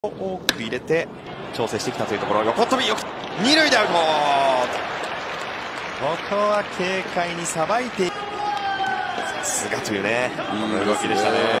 多く入れて調整してきたというところ、横っ飛びよく二塁でアウト。ここは軽快にさばいて、さすがというね、 いい動きでしたね。